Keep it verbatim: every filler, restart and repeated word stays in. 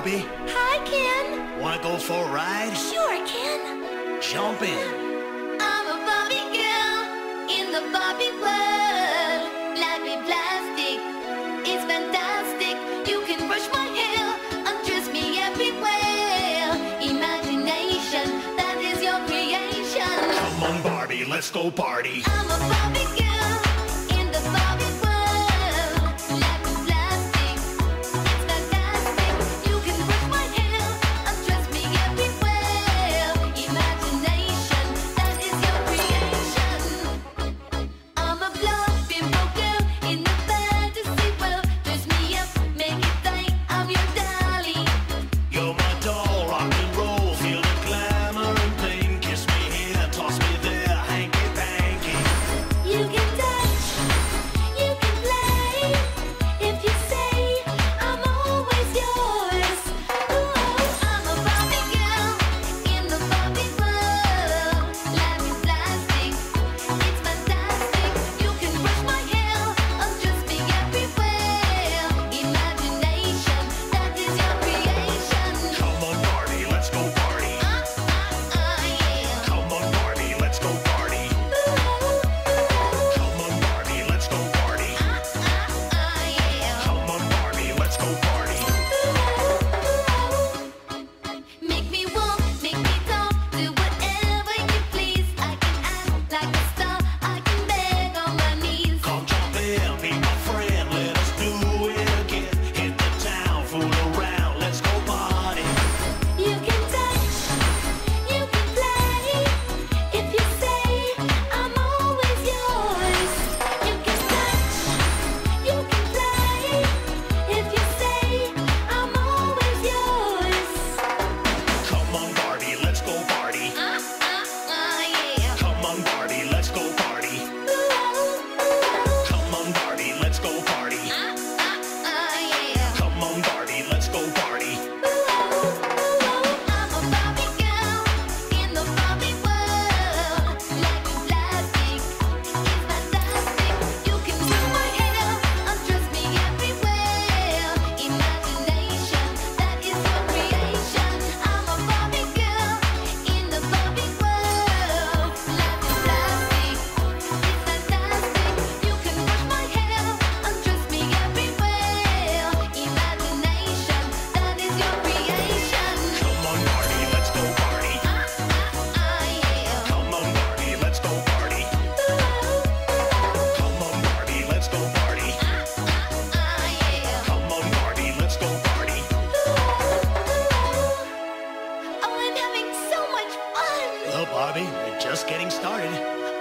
Barbie. Hi, Ken. Wanna go for a ride? Sure, Ken. Jump in. I'm a Barbie girl in the Barbie world. Life in plastic, it's fantastic. You can brush my hair, undress me everywhere. Imagination, that is your creation. Come on, Barbie, let's go party. I'm a Barbie girl in the Barbie world. Life in plastic, it's fantastic. You can brush my hair, undress me everywhere. Imagination, that is your creation. I'm a bluffing girl in the fantasy world. Dress me up, make it tight, I'm your dolly. You're my doll, rock and roll. Feel the glamour and bling. Kiss me here, toss me there, hanky panky. You can touch, you can play. If you say I'm always yours. Ooh, I'm a Barbie girl in the Barbie world. Life is plastic, it's fantastic. You can brush my hair, undress me everywhere. Imagination, that is your creation. Come on, Barbie, let's go party. Ah, ah, ah, yeah. Come on, Barbie, let's go party. Ooh, ooh, Come on, Barbie, let's go party. ah, ah, ah, yeah. Come on, Barbie, let's go party. Make me walk, make me talk, do whatever you please. I can act like a star, I can beg on my knees. Come jump in, be my friend, let us do it again. Hit the town, fool around, let's go party. You can touch, you can play. If you say I'm always yours. You can touch, you can play. If you say I'm always yours. Come on, Barbie, let's go party. Ah, ah, ah, yeah. Come on, Barbie, let's go party. Ooh, ooh. Come on, Barbie, let's go party. Ah, ah, ah, yeah. Come on, Barbie, let's go party. I'm a Barbie girl in the Barbie world. Life is plastic, it's fantastic. You can do my hair, undress me everywhere. Imagination, that is your creation. I'm a Barbie girl in the Barbie world. Life is plastic, it's fantastic. You can brush my hair, undress me everywhere. Imagination, that is your creation. Come on, Barbie, let's go party. Ah, ah, ah, yeah. Come on, Barbie, let's go party. Come on, Barbie, let's go party. Ah, ah, ah, yeah. Come on, Barbie, let's go party. Oh, I'm having so much fun. Well, Barbie, we're just getting started.